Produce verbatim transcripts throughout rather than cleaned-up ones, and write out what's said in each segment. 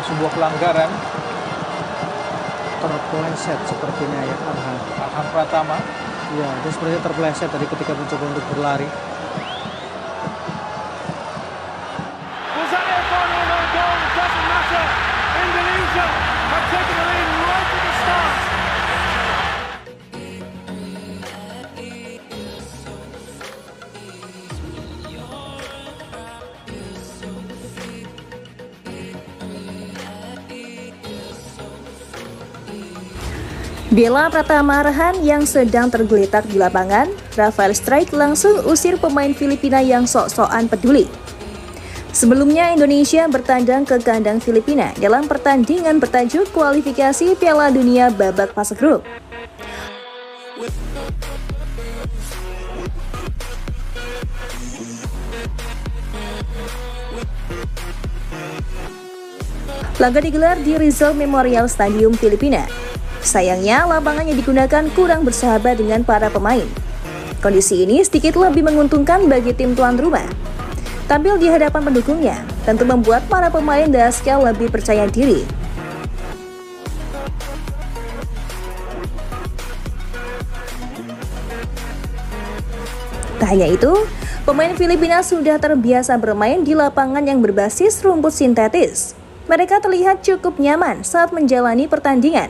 sebuah pelanggaran. Terpeleset sepertinya ya Arhan. Arhan Pratama. Ya, dia sepertinya terpeleset tadi ketika mencoba untuk berlari. Was that their final no goal? It doesn't matter. Indonesia have taken the lead right at the start. Bela Pratama Arhan yang sedang tergeletak di lapangan, Rafael Struyck langsung usir pemain Filipina yang sok-sokan peduli. Sebelumnya Indonesia bertandang ke kandang Filipina dalam pertandingan bertajuk kualifikasi Piala Dunia babak fase grup. Laga digelar di Rizal Memorial Stadium, Filipina. Sayangnya, lapangan yang digunakan kurang bersahabat dengan para pemain. Kondisi ini sedikit lebih menguntungkan bagi tim tuan rumah. Tampil di hadapan pendukungnya, tentu membuat para pemain Daska lebih percaya diri. Tak hanya itu, pemain Filipina sudah terbiasa bermain di lapangan yang berbasis rumput sintetis. Mereka terlihat cukup nyaman saat menjalani pertandingan.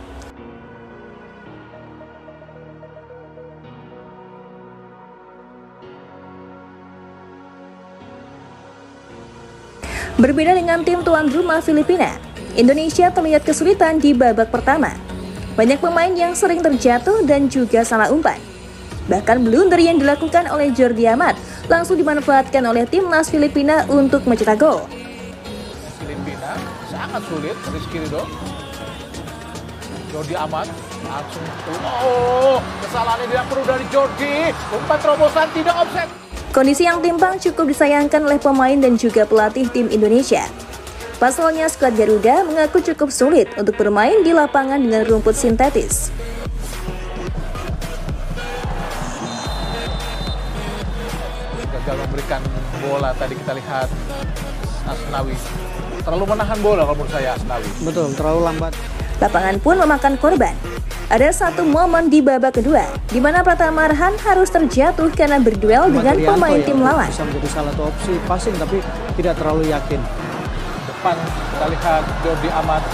Berbeda dengan tim tuan rumah Filipina, Indonesia terlihat kesulitan di babak pertama. Banyak pemain yang sering terjatuh dan juga salah umpan. Bahkan blunder yang dilakukan oleh Jordi Amat langsung dimanfaatkan oleh timnas Filipina untuk mencetak gol. Filipina sangat sulit, Rizky Ridho. Jordi Amat langsung, oh, kesalahannya tidak perlu dari Jordi. Umpan terobosan tidak offset. Kondisi yang timpang cukup disayangkan oleh pemain dan juga pelatih tim Indonesia. Pasalnya skuad Garuda mengaku cukup sulit untuk bermain di lapangan dengan rumput sintetis. Gagal memberikan bola tadi kita lihat Asnawi. Terlalu menahan bola kalau menurut saya Asnawi. Betul, terlalu lambat. Lapangan pun memakan korban. Ada satu momen di babak kedua, di mana Pratama Arhan harus terjatuh karena berduel dengan Trianto pemain ya, tim lawan. Bisa menjadi salah satu opsi passing, tapi tidak terlalu yakin. Depan kita lihat Jordi Amat.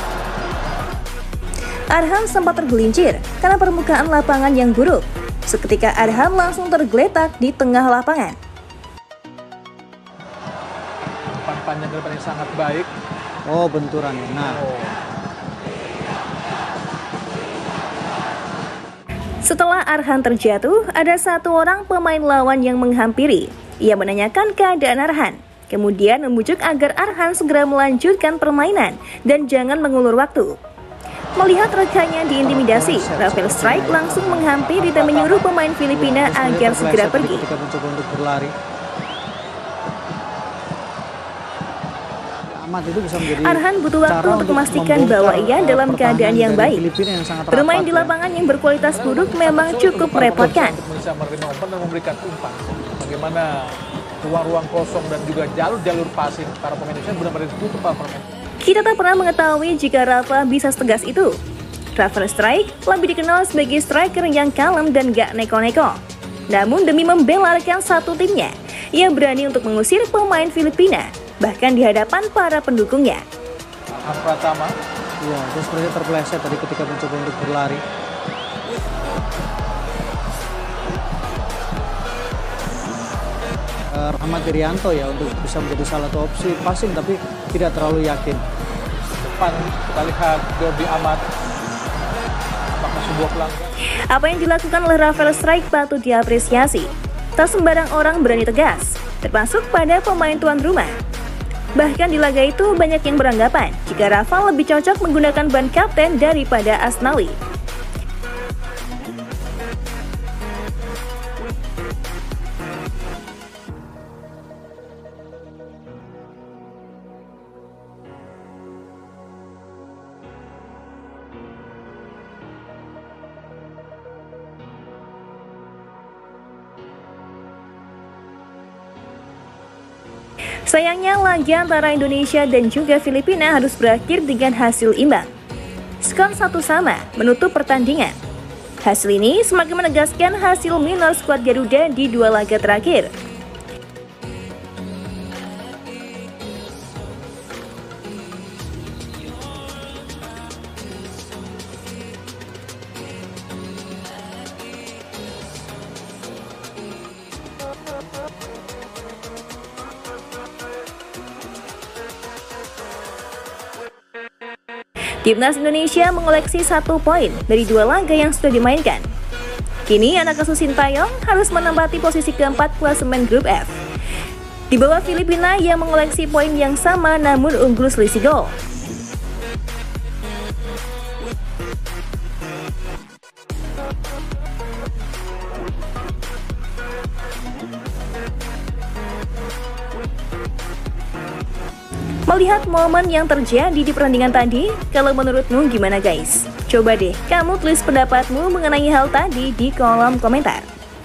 Arhan sempat tergelincir karena permukaan lapangan yang buruk. Seketika Arhan langsung tergeletak di tengah lapangan. Depan panjang ke depan yang sangat baik. Oh, benturannya. Nah, Oh. Setelah Arhan terjatuh, ada satu orang pemain lawan yang menghampiri. Ia menanyakan keadaan Arhan, kemudian membujuk agar Arhan segera melanjutkan permainan dan jangan mengulur waktu. Melihat rekannya diintimidasi, Rafael Struyck langsung menghampiri dan menyuruh pemain Filipina agar segera pergi. ketika mencoba untuk berlari. Amat itu bisa menjadi Arhan butuh waktu cara untuk memastikan membongkar, bahwa ia uh, dalam pertahanan keadaan yang dari baik. Filipina yang sangat Bermain rapat, di ya. lapangan yang berkualitas buruk memang Sulit cukup untuk para merepotkan. pemain Untuk bisa menerima umpan dan memberikan umpan. Bagaimana ruang-ruang kosong dan juga jalur-jalur passing para pemain Indonesia benar-benar ditutup para pemain. Kita tak pernah mengetahui jika Rafa bisa setegas itu. Rafael Struyck lebih dikenal sebagai striker yang kalem dan gak neko-neko. Namun demi membela rekan satu timnya, ia berani untuk mengusir pemain Filipina, bahkan di hadapan para pendukungnya. Arhan Pratama. Ya, dia sepertinya terpeleset tadi ketika mencoba untuk berlari. Uh, Rahmat Irianto ya untuk bisa menjadi salah satu opsi passing, tapi tidak terlalu yakin. Depan kita lihat Jordi Amat. Apakah sebuah pelanggaran? Apa yang dilakukan oleh Rafael Struyck patut diapresiasi. Tak sembarang orang berani tegas, termasuk pada pemain tuan rumah. Bahkan di laga itu banyak yang beranggapan jika Rafa lebih cocok menggunakan ban kapten daripada Asnawi. Sayangnya laga antara Indonesia dan juga Filipina harus berakhir dengan hasil imbang. Skor satu sama menutup pertandingan. Hasil ini semakin menegaskan hasil minor skuad Garuda di dua laga terakhir. Timnas Indonesia mengoleksi satu poin dari dua laga yang sudah dimainkan. Kini anak asuh Sintayong harus menempati posisi keempat klasemen grup F. Di bawah Filipina yang mengoleksi poin yang sama namun unggul selisih gol. Melihat momen yang terjadi di pertandingan tadi, kalau menurutmu gimana guys? Coba deh kamu tulis pendapatmu mengenai hal tadi di kolom komentar.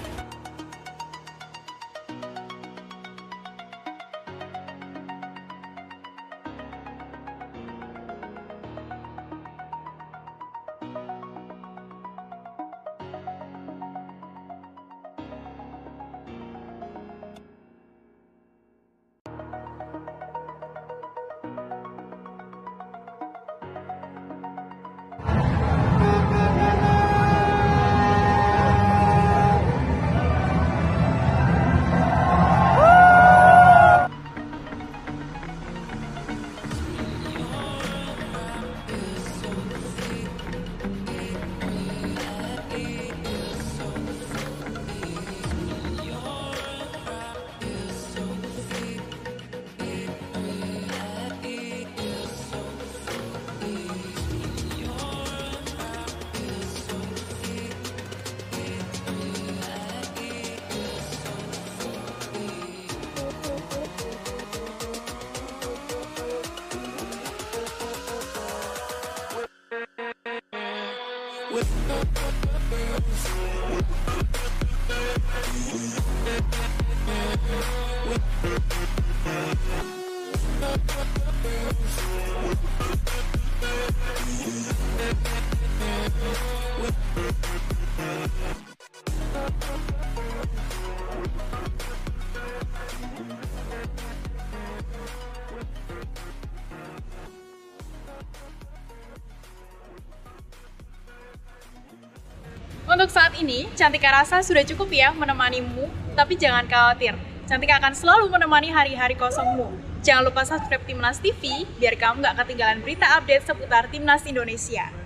Untuk saat ini, Cantika rasa sudah cukup ya menemanimu, tapi jangan khawatir. Cantika akan selalu menemani hari-hari kosongmu. Jangan lupa subscribe Timnas T V, biar kamu gak ketinggalan berita update seputar Timnas Indonesia.